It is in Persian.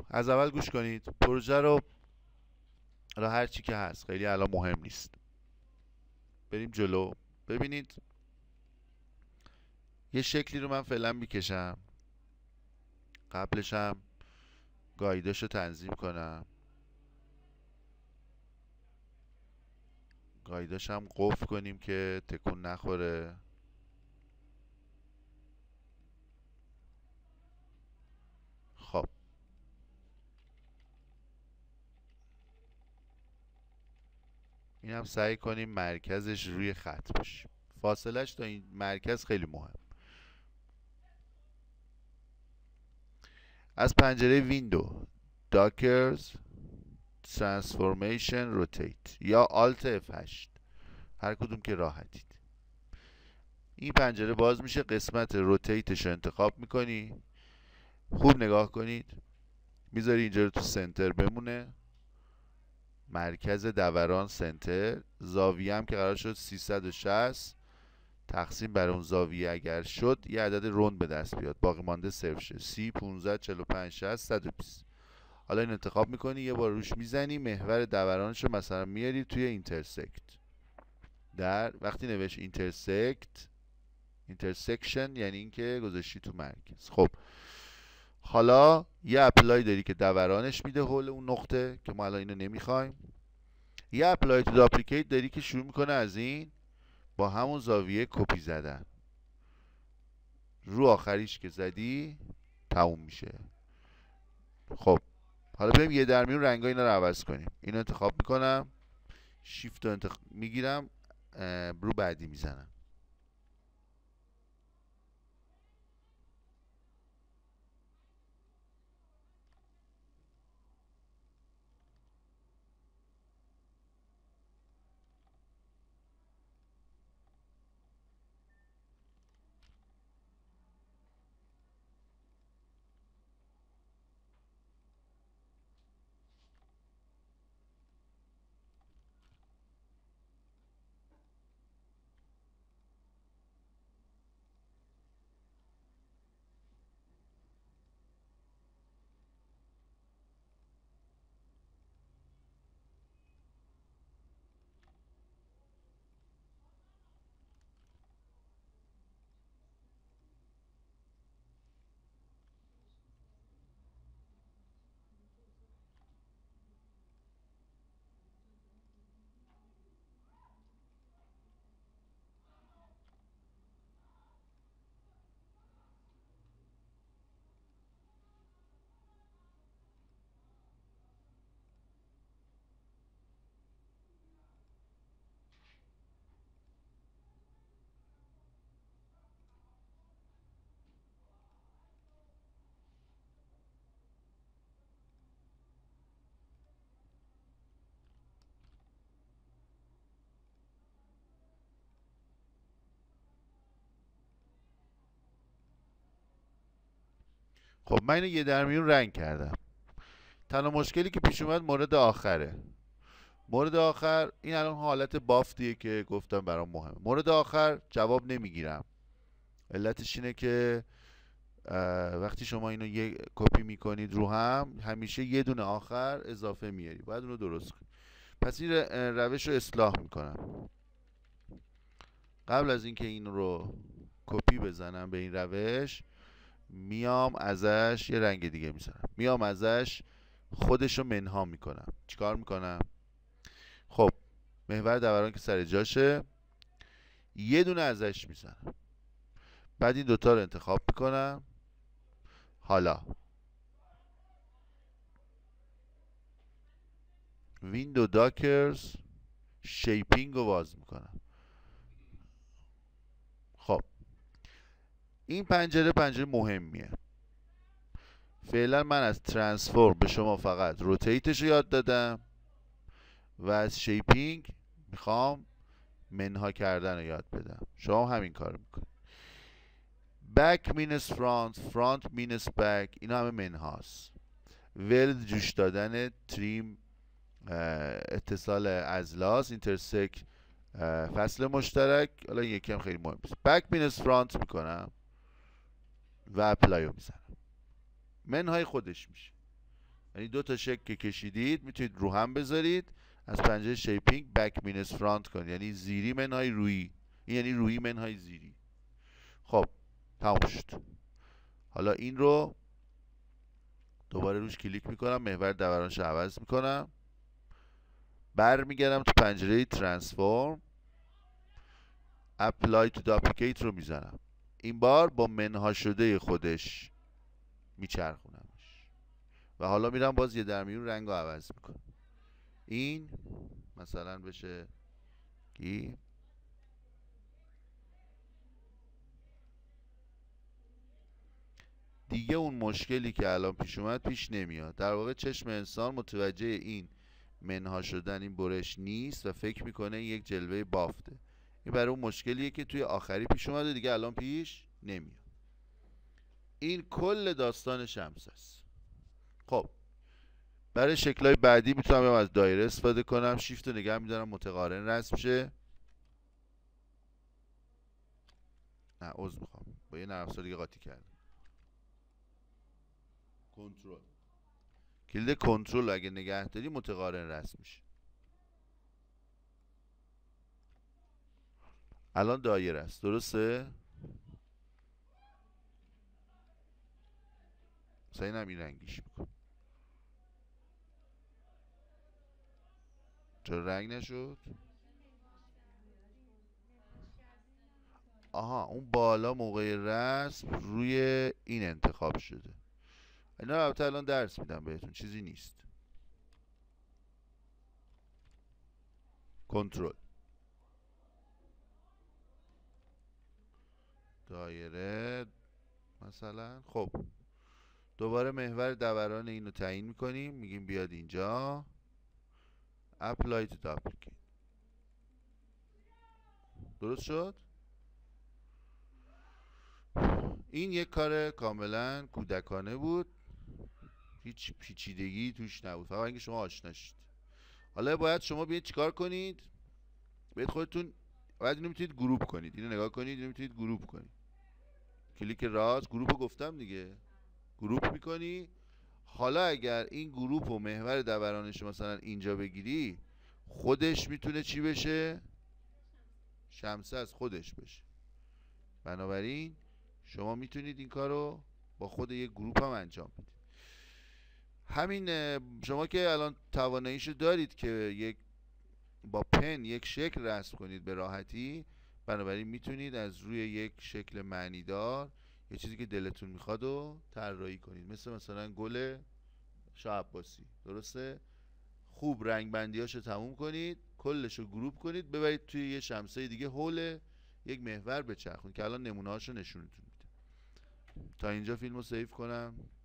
از اول گوش کنید پروژه رو. حالا هر چی که هست خیلی الان مهم نیست. بریم جلو. ببینید یه شکلی رو من فعلا میکشم، قبلش هم گایدش رو تنظیم کنم، گایدش هم قفل کنیم که تکون نخوره. خب این هم سعی کنیم مرکزش روی خط باشه، فاصلش تا این مرکز خیلی مهم. از پنجره ویندو داکرز ترانسفورمیشن روتیت یا آلت F8 هر کدوم که راحتید، این پنجره باز میشه. قسمت روتیتش رو انتخاب میکنی، خوب نگاه کنید، میذاری اینجا رو تو سنتر بمونه، مرکز دوران سنتر، زاویه هم که قرار شد 360 تقسیم بر اون زاویه اگر شد یه عدد رند به دست بیاد، باقی مانده صفر شه. 30 15 45 60 120. حالا این انتخاب میکنی، یه بار روش میزنی، محور دورانش رو مثلا میاری توی اینترسکت. در وقتی نوشت اینترسکشن یعنی اینکه گذاشتی تو مرکز. خب حالا یه اپلای داری که دورانش میده حول اون نقطه که ما الان اینو نمیخوایم. یه اپلای تو داپلیکیت داری که شروع میکنه از این با همون زاویه کپی زدن، رو آخریش که زدی تموم میشه. خب حالا بریم یه در میون رنگا اینا رو عوض کنیم. اینو انتخاب میکنم، شیفت رو میگیرم، رو بعدی میزنم. خب من اینو یه در میون رنگ کردم. تنها مشکلی که پیش اومد مورد آخره. مورد آخر این الان حالت بافتیه که گفتم برام مهمه. مورد آخر جواب نمیگیرم. علتش اینه که وقتی شما اینو یه کپی میکنید رو هم همیشه یه دونه آخر اضافه میاری، باید اونو درست کنید. پس این روش رو اصلاح میکنم. قبل از اینکه این رو کپی بزنم به این روش، میام ازش یه رنگ دیگه میزنم، میام ازش خودش رو منها میکنم. چیکار میکنم؟ خب محور دوران که سر جاشه یه دونه ازش میزنم، بعد این دوتا رو انتخاب میکنم. حالا ویندو داکرز شیپینگ رو باز میکنم. خب این پنجره مهمیه. فعلا من از ترانسفورم به شما فقط روتیتش رو یاد دادم و از شیپینگ میخوام منها کردن رو یاد بدم. شما همین کار میکنید. بک مینس فرانت، فرانت مینس بک، اینا همه منهاست. ولد جوش دادن، تریم اتصال اجلاس، اینترسک فصل مشترک. حالا یکی هم خیلی مهم است. بک مینس فرانت میکنم و اپلای رو میزنم، منهای خودش میشه. یعنی دو تا شکل که کشیدید میتونید رو هم بذارید، از پنجره شیپینگ بک مینس فرانت کنید، یعنی زیری منهای رویی، این یعنی رویی منهای زیری. خب تموم شد. حالا این رو دوباره روش کلیک میکنم، محور دورانش عوض میکنم، برمیگردم تو پنجره ترانسفورم، اپلای تو داپلیکیت رو میزنم، این بار با منها شده خودش میچرخونمش و حالا میرم باز یه درمیون رنگ رو عوض میکنم. این مثلا بشه کی دیگه اون مشکلی که الان پیش اومد پیش نمیاد. در واقع چشم انسان متوجه این منها شدن، این برش نیست و فکر میکنه یک جلوه بافته. این برای اون مشکلیه که توی آخری پیش اومده، دیگه الان پیش نمیاد. این کل داستان شمس است. خب برای شکلهای بعدی میتونم از دایره استفاده کنم، شیفت رو نگه میدارم متقارن رسم شه. نه عذر میخوام، با یه نرم افزار دیگه قاطی کردم. کنترل، کلید کنترل اگه نگه داری متقارن رسم میشه. الان دایره است، درسته؟ مثلا اینم این رنگیش میکن. چرا رنگ نشد؟ آها اون بالا موقع رسم روی این انتخاب شده. اینا البته الان درس میدم بهتون، چیزی نیست. کنترل، دایره مثلا. خب دوباره محور دوران اینو تعیین میکنیم، میگیم بیاد اینجا، اپلای تو داپلیکیت. درست شد؟ این یک کار کاملا کودکانه بود، هیچ پیچیدگی توش نبود، فقط اینکه شما آشنا شید. حالا باید شما بیاید چیکار کنید؟ باید خودتون باید اینو میتونید گروپ کنید، اینو نگاه کنید، اینو میتونید گروپ کنید. کلیک راست، گروپ رو گفتم دیگه، گروپ میکنی. حالا اگر این گروپ و محور دورانش مثلا اینجا بگیری، خودش میتونه چی بشه؟ شمسه از خودش بشه. بنابراین شما میتونید این کارو با خود یک گروپ هم انجام بدید. همین شما که الان تواناییشو دارید که یک با پن یک شکل رسم کنید به راحتی، بنابراین میتونید از روی یک شکل معنیدار یه چیزی که دلتون میخواد و طراحی کنید، مثلا گل شاه عباسی. درسته؟ خوب رنگ بندیاشو تموم کنید، کلشو گروپ کنید، ببرید توی یه شمسه دیگه حول یک محور بچرخونید که الان نمونه هاشو نشونتون میده. تا اینجا فیلمو سیو کنم.